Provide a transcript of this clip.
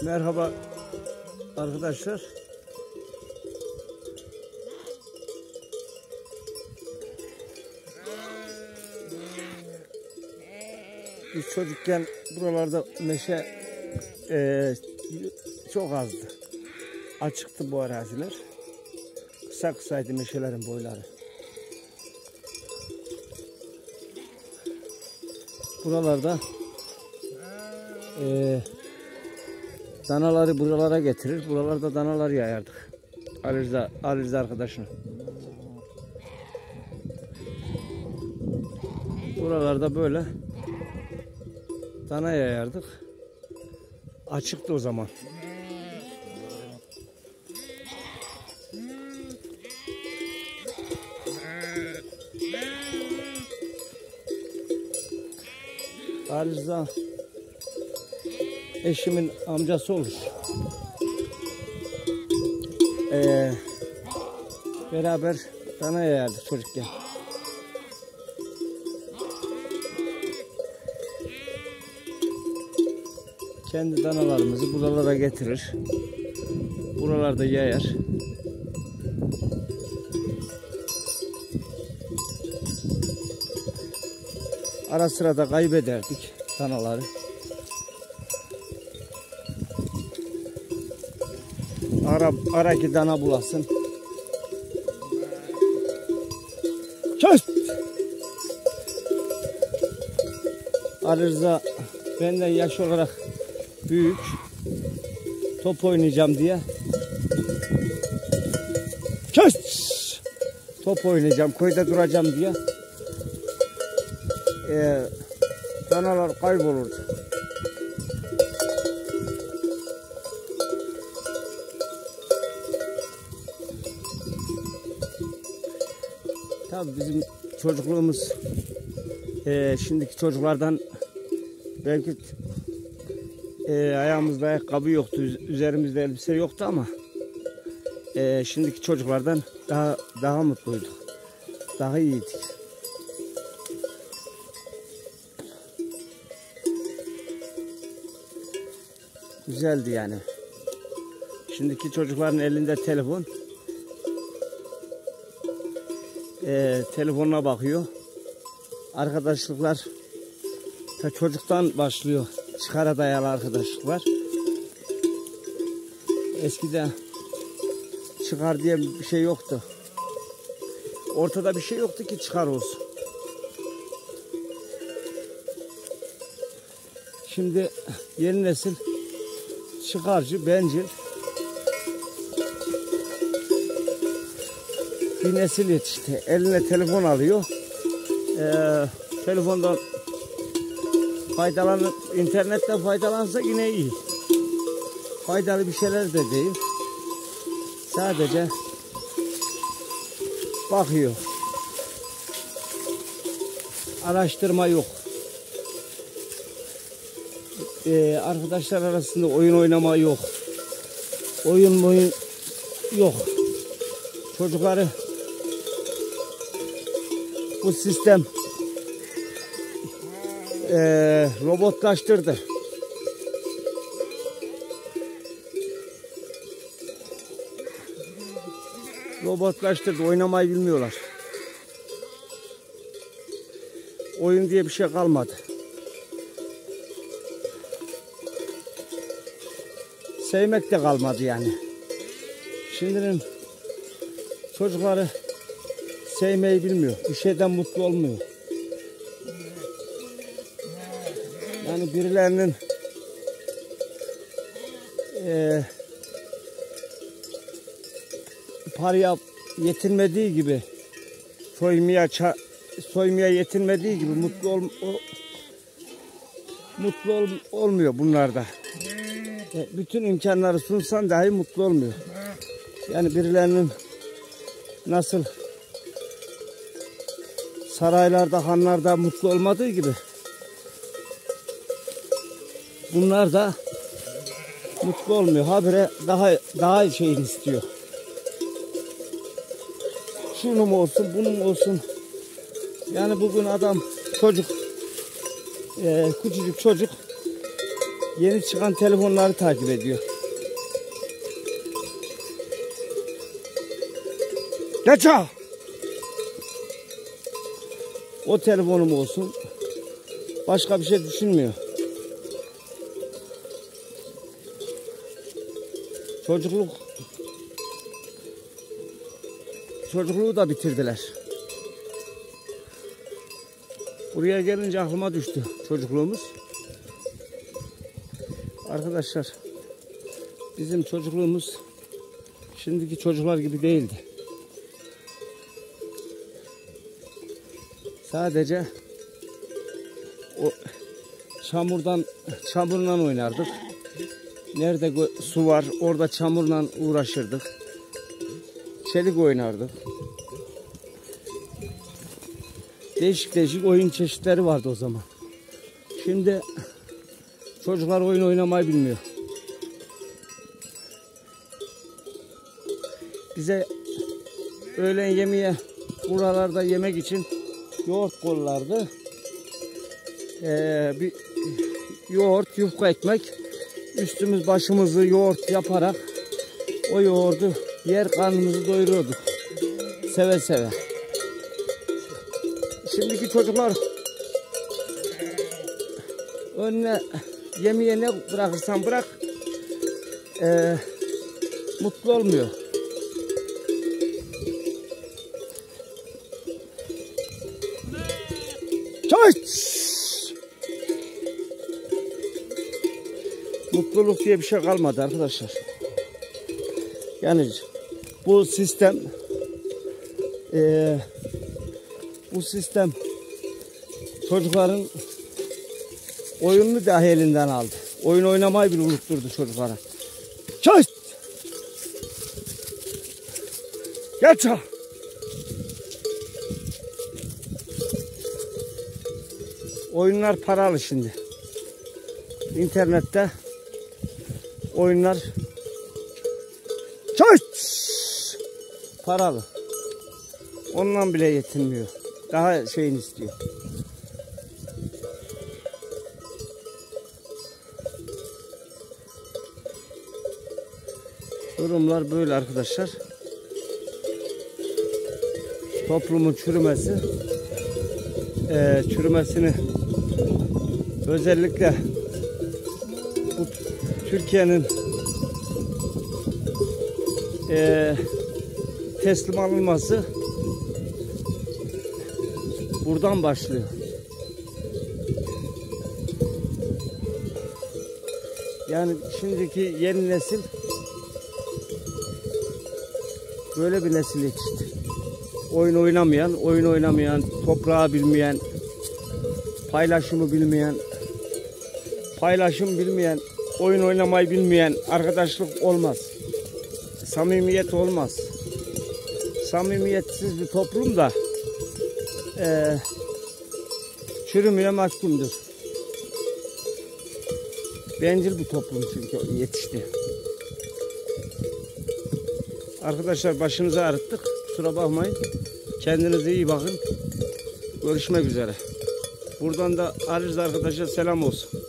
Merhaba arkadaşlar. Biz çocukken buralarda meşe çok azdı. Açıktı bu araziler. Kısa kısaydı meşelerin boyları. Buralarda danaları buralara getirir. Buralarda danalar yayardık. Ali Rıza arkadaşına. Buralarda böyle dana yayardık. Açıktı o zaman. Ali Rıza eşimin amcası olur. Beraber dana yayardık çocukken. Kendi danalarımızı buralara getirir. Buralarda yayar. Ara sıra da kaybederdik danaları. Ara ki dana bulasın. Çöz! Ali Rıza benden yaş olarak büyük. Top oynayacağım diye. Çöz! Top oynayacağım, köyde duracağım diye. Danalar kaybolurdu. Tabii bizim çocukluğumuz şimdiki çocuklardan belki ayağımızda ayakkabı yoktu, üzerimizde elbise yoktu ama şimdiki çocuklardan daha mutluyduk, daha iyiydik. Güzeldi yani. Şimdiki çocukların elinde telefon. Telefonuna bakıyor. Arkadaşlıklar ta çocuktan başlıyor. Çıkara dayalı arkadaşlıklar. Eskiden çıkar diye bir şey yoktu. Ortada bir şey yoktu ki çıkar olsun. Şimdi yeni nesil çıkarcı, bencil bir nesil yetişti. Eline telefon alıyor. Telefondan faydalanıp internetten faydalansa yine iyi. Faydalı bir şeyler de değil. Sadece bakıyor. Araştırma yok. Arkadaşlar arasında oyun oynama yok. Oyun yok. Çocukları bu sistem robotlaştırdı. Robotlaştırdı. Oynamayı bilmiyorlar. Oyun diye bir şey kalmadı. Sevmek de kalmadı yani. Şimdinin çocukları sevmeyi bilmiyor. Bir şeyden mutlu olmuyor. Yani birilerinin paraya yetinmediği gibi, soymaya yetinmediği gibi mutlu olmuyor bunlarda. Bütün imkanları sunsan dahi mutlu olmuyor. Yani birilerinin nasıl saraylarda, hanlarda mutlu olmadığı gibi bunlar da mutlu olmuyor. Habire daha şeyini istiyor. Şunu mu olsun, bunun mu olsun. Yani bugün adam küçücük çocuk yeni çıkan telefonları takip ediyor. Geç ha! O telefonum olsun. Başka bir şey düşünmüyor. Çocukluğu da bitirdiler. Buraya gelince aklıma düştü çocukluğumuz. Arkadaşlar, bizim çocukluğumuz şimdiki çocuklar gibi değildi. Sadece o çamurla oynardık. Nerede su var orada çamurla uğraşırdık. Çelik oynardık. Değişik değişik oyun çeşitleri vardı o zaman. Şimdi çocuklar oyun oynamayı bilmiyor. Bize öğlen yemeğe buralarda yemek için yoğurt kollardı. Bir yoğurt, yufka ekmek. Üstümüz başımızı yoğurt yaparak o yoğurdu yer, karnımızı doyuruyorduk. Seve seve. Şimdiki çocuklar önüne yemeğe ne bırakırsan bırak mutlu olmuyor. Mutluluk diye bir şey kalmadı arkadaşlar. Yani bu sistem çocukların oyununu dahi elinden aldı. Oyun oynamayı bile unutturdu çocuklara. Çay! Gel çay! Oyunlar paralı şimdi. İnternette oyunlar paralı. Ondan bile yetinmiyor. Daha şeyini istiyor. Durumlar böyle arkadaşlar. Toplumun çürümesini özellikle bu Türkiye'nin teslim alınması buradan başlıyor. Yani şimdiki yeni nesil böyle bir nesil yetişti. Oyun oynamayan, toprağı bilmeyen, paylaşım bilmeyen, oyun oynamayı bilmeyen arkadaşlık olmaz. Samimiyet olmaz. Samimiyetsiz bir toplum da çürümeye mahkumdur. Bencil bir toplum çünkü yetişti. Arkadaşlar başınızı ağrıttık. Kusura bakmayın. Kendinize iyi bakın. Görüşmek üzere. Buradan da Arız arkadaşa selam olsun.